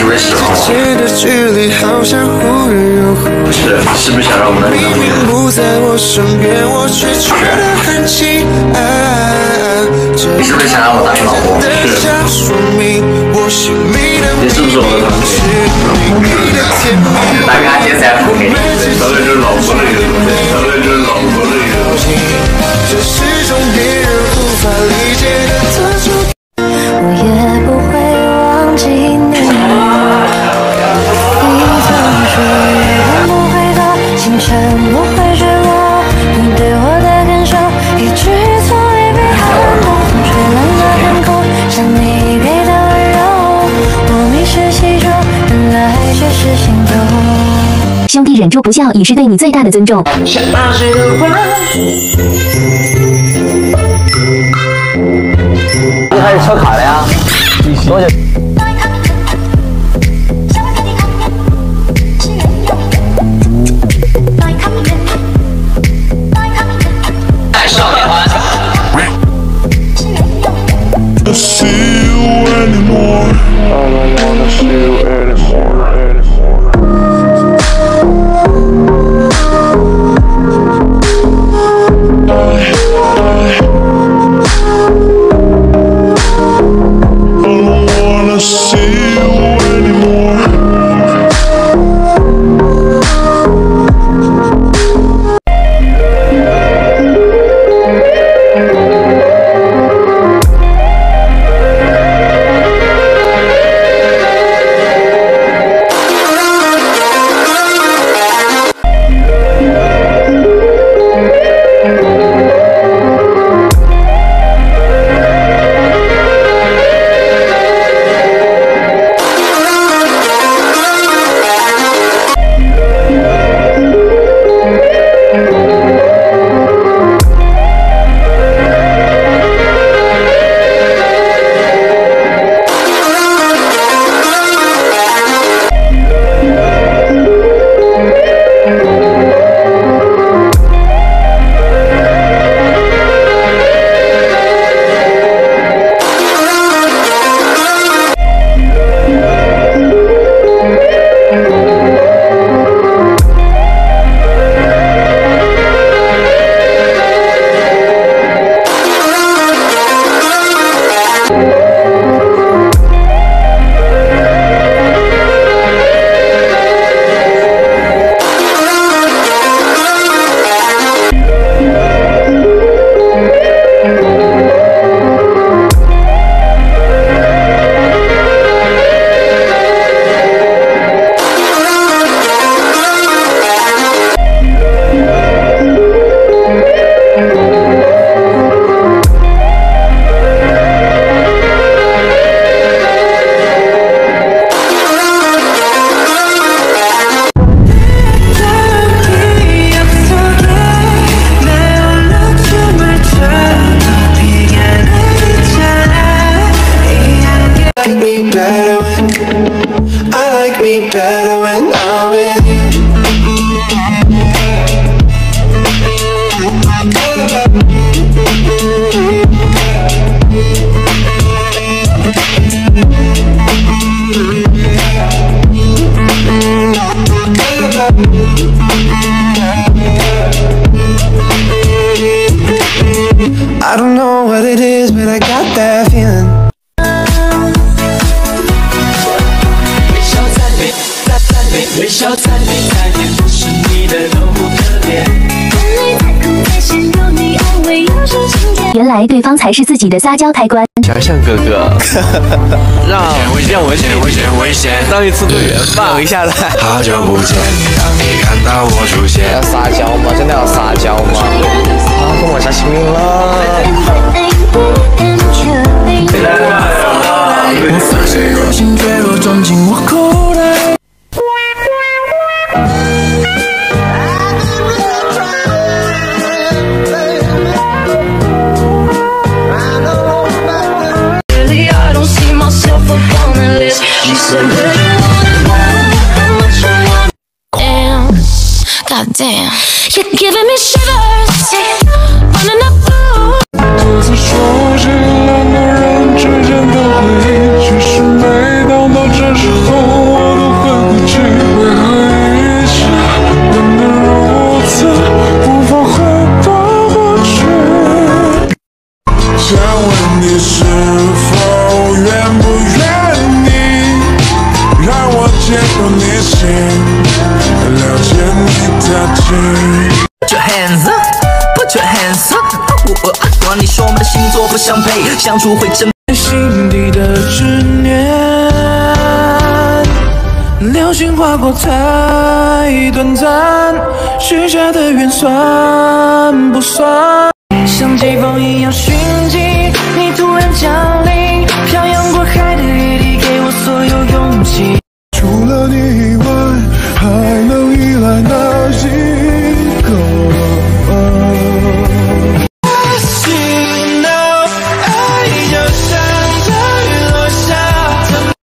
是不是喜欢我？是不是想让我们当女朋友？你是不是想让我当你老婆？是。你是不是我的堂姐？大哥，现在不给你。当然就是老婆的意思，当然就是老婆的意思。 我也不会忘记你。你曾说月亮不会高，星辰不会坠落，你对我的感受一直从未被撼动。风吹乱了天空，像你给的温柔，我迷失其中，原来只是心动。 兄弟忍住不笑，已是对你最大的尊重。 开始车卡了呀？多久？ 少年团。 I don't know what it is, but I got that feeling. 微笑在你在眼，不是你的都不可怜。眼泪在哭，在心有你安慰，又是晴天。 原来对方才是自己的撒娇开关。 想想哥哥，让危险，当一次队员吧。等一下来。好久不见，当你看到我出现。 要撒娇吗？真的要撒娇吗？啊，跟我下心了。 我发现有心坠落，钻进我口袋。 God damn, you're giving me shivers, running up through. 多次说着两个人之间的回忆，其实每当到这时候。 想问你是否愿不愿意让我接过你心，了解你的情。 Put your hands up, put your hands up。管你说我们的星座不相配，相处会真。心底的执念，流星划过太短暂，许下的愿算不算？像季风一样寻迹。